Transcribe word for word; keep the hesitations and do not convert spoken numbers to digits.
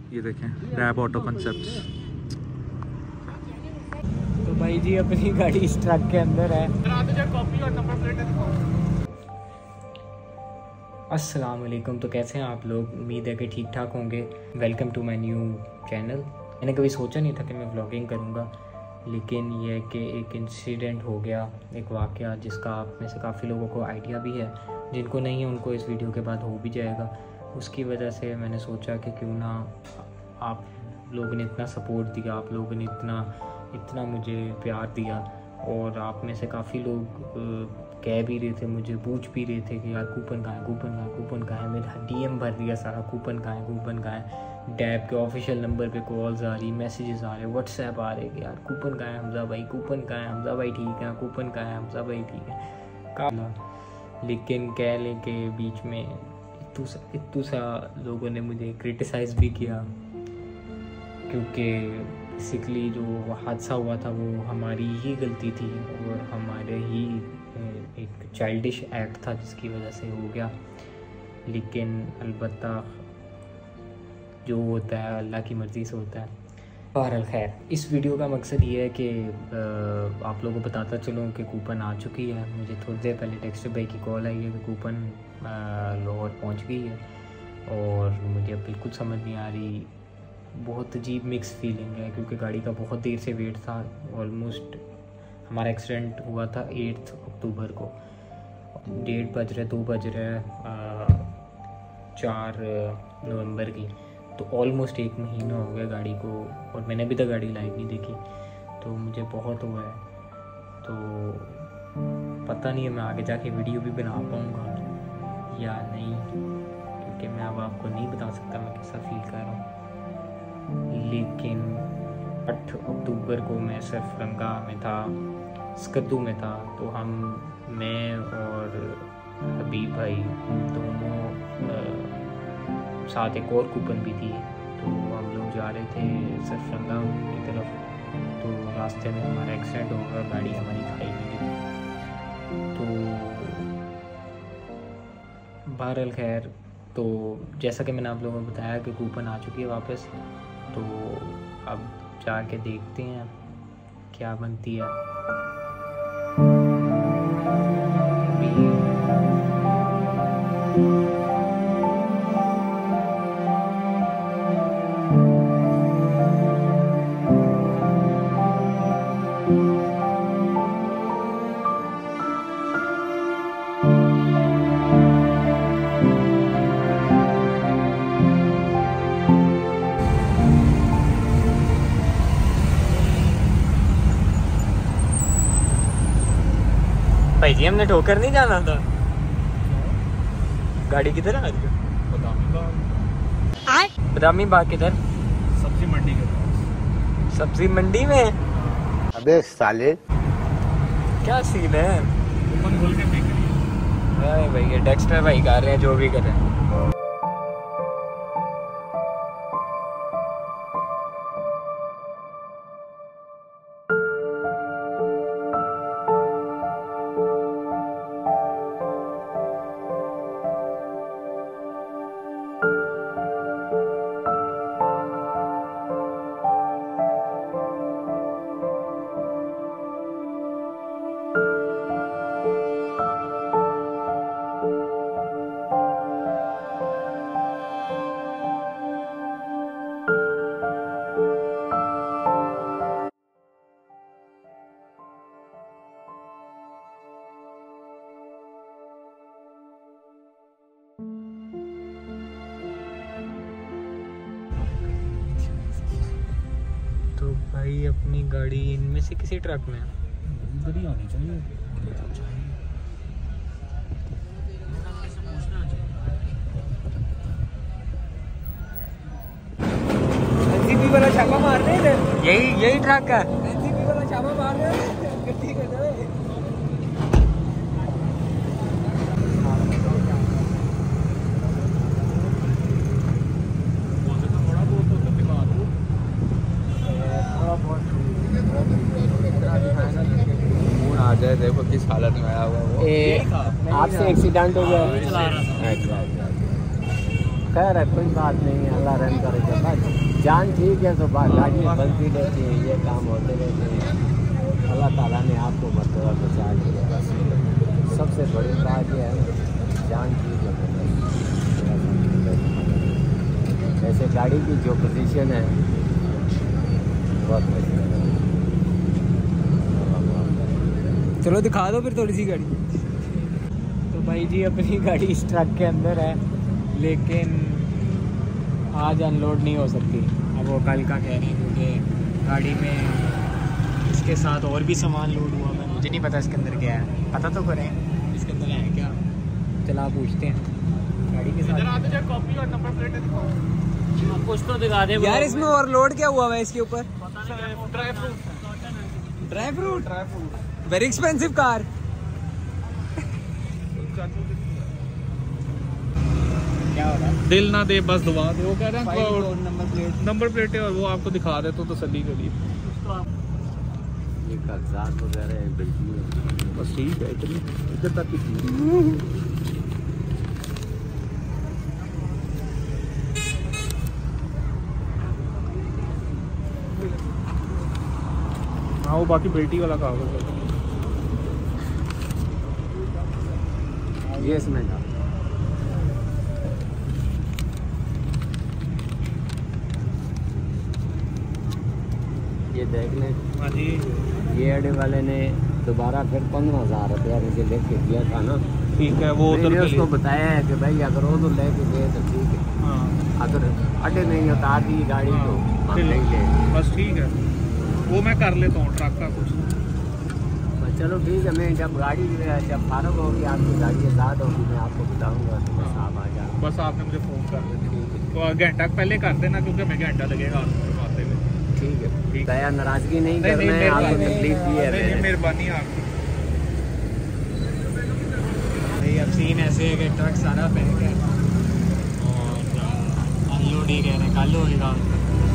ये देखें rap auto concepts. तो भाई जी अपनी गाड़ी इस ट्रक के अंदर है। अस्सलाम वालेकुम। तो कैसे हैं आप लोग? उम्मीद है कि ठीक ठाक होंगे। Welcome to my new channel. मैंने कभी सोचा नहीं था कि मैं व्लॉगिंग करूंगा, लेकिन ये है कि एक इंसिडेंट हो गया, एक वाक़या जिसका आप में से काफ़ी लोगों को आइडिया भी है, जिनको नहीं है उनको इस वीडियो के बाद हो भी जाएगा। उसकी वजह से मैंने सोचा कि क्यों ना आप लोगों ने इतना सपोर्ट दिया, आप लोगों ने इतना इतना मुझे प्यार दिया, और आप में से काफ़ी लोग कह भी रहे थे, मुझे पूछ भी रहे थे कि यार कूपन कहाँ है, कूपन कहाँ है, कूपन कहाँ है। मेरा डीएम भर दिया सारा, कूपन कहाँ है, कूपन कहाँ है। डैब के ऑफिशियल नंबर पे कॉल्स आ रही, मैसेजेस आ रहे, व्हाट्सएप आ रहे कि यार कूपन कहाँ है हमजा भाई, कूपन कहाँ है हमजा भाई, ठीक है कूपन कहाँ है हमजा भाई, ठीक है काला। लेकिन कह लें कि बीच में इतू सा इतू सा लोगों ने मुझे क्रिटिसाइज़ भी किया, क्योंकि बेसिकली जो हादसा हुआ था वो हमारी ही गलती थी और हमारे ही एक चाइल्डिश एक्ट था जिसकी वजह से हो गया। लेकिन अलबत्ता जो होता है अल्लाह की मर्ज़ी से होता है। बहरहाल खैर, इस वीडियो का मकसद ये है कि आप लोगों को बताता चलूँ कि कूपन आ चुकी है। मुझे थोड़ी देर पहले टेक्स्ट भाई की कॉल आई है कि कूपन लाहौर पहुंच गई है, और मुझे अब बिल्कुल समझ नहीं आ रही। बहुत अजीब मिक्स फीलिंग है, क्योंकि गाड़ी का बहुत देर से वेट था। ऑलमोस्ट हमारा एक्सीडेंट हुआ था एट्थ अक्टूबर को, डेट बज रहे दो बज रहे चार नवंबर की, तो ऑलमोस्ट एक महीना हो गया गाड़ी को, और मैंने अभी तक गाड़ी लाइव नहीं देखी। तो मुझे बहुत हुआ है, तो पता नहीं है मैं आगे जाके वीडियो भी बना पाऊँगा या नहीं, क्योंकि मैं अब आपको नहीं बता सकता मैं कैसा फील कर रहा हूँ। लेकिन आठ अक्टूबर को मैं सिर्फ रंगा में था, स्कद्दू में था, तो हम मैं और हबीब भाई दोनों साथ एक और कूपन भी थी, तो हम लोग जा रहे थे सिर्फ रंगा की तरफ। तो रास्ते में हमारा एक्सीडेंट हो गया, गाड़ी हमारी खाई में गिरी। तो बहरहाल खैर, तो जैसा कि मैंने आप लोगों को बताया कि कूपन आ चुकी है वापस, तो अब जाके देखते हैं क्या बनती है। भाई जी हमने ठोकर नहीं जाना था, गाड़ी किधर आ रही है? बदामी बाग। बदामी बाग किधर? सब्जी मंडी के पास। सब्जी मंडी में? अबे साले क्या सीन है? कूपन खोल के फेंक रही है भाई ये डेक्स्टर भाई कर रहे हैं जो भी कर रहे हैं। तो भाई अपनी गाड़ी इनमें से किसी ट्रक में इधर ही आनी चाहिए। एनसीपी वाला छापा मार रहे हैं, यही यही ट्रक है। एनसीपी वाला छापा मार रहे हैं। आ जाए, देखो किस हालत में आया हुआ वो। आपसे एक्सीडेंट हो गया। खैर है, कोई बात नहीं, अल्लाह रहम करेगा। बस जान ठीक है तो बात गाड़ियाँ बनती रहती हैं, ये काम होते रहते हैं। अल्लाह ताला ने आपको मरतबा बचा लिया। बस सबसे बड़ी बात यह है जान ठीक है। वैसे गाड़ी की जो पोजीशन है बहुत बढ़िया है। चलो दिखा दो फिर थोड़ी सी गाड़ी। तो भाई जी अपनी गाड़ी इस ट्रक के अंदर है, लेकिन आज अनलोड नहीं हो सकती। अब वो कल का कह रहे हैं क्योंकि गाड़ी में इसके साथ और भी सामान लोड हुआ है। मुझे नहीं पता इसके अंदर क्या है, पता तो करें इसके अंदर है क्या। चला पूछते हैं गाड़ी के साथ। कॉपी और नंबर प्लेट दिखाओ, कुछ तो दिखा दे यार। इसमें ओवरलोड क्या हुआ है इसके ऊपर? Dry fruit dry fruit. Dry fruit very expensive car. क्या हो रहा है? दिल ना दे बस दुआ दे, वो कह रहे हैं नंबर प्लेट। नंबर प्लेट है और वो आपको दिखा दे तो तसल्ली के लिए। ये कागजात वगैरह हैं बिल्कुल। बस ठीक है, इतनी इधर तक ही। हाँ वो बाकी बेटी वाला कागज है। ये इसमें डाल। ये देख लें, हाँ जी ये अड्डे वाले ने दोबारा फिर पंद्रह हजार रुपया मुझे लेके दिया था ना। ठीक है, वो उधर मैंने के उसको लिए। बताया है कि भाई अगर वो तो लेके गए तो ठीक है, हाँ अगर अड्डे नहीं उतार दी गाड़ी तो हम ठीक। नहीं ले। बस ठीक है, वो मैं कर लेता हूँ ट्रक का कुछ। बस चलो ठीक है, मैं जब गाड़ी जब फारग होगी आपकी गाड़ी आज़ाद होगी मैं आपको बताऊँगा तो बस आप आ जाओ। बस आपने मुझे फ़ोन कर देना, तो घंटा पहले कर देना क्योंकि हमें घंटा लगेगा आते हुए। ठीक है, ठीक। दया नाराजगी नहीं नहीं नहीं करना है, आपको मेहरबानी, तकलीफ दी है नहीं, नहीं, मैंने। मेहरबानी आपकी। भाई अब सीन ऐसे है कि ट्रक सारा पैक है और अनलोड ही कह रहे हैं कल होएगा।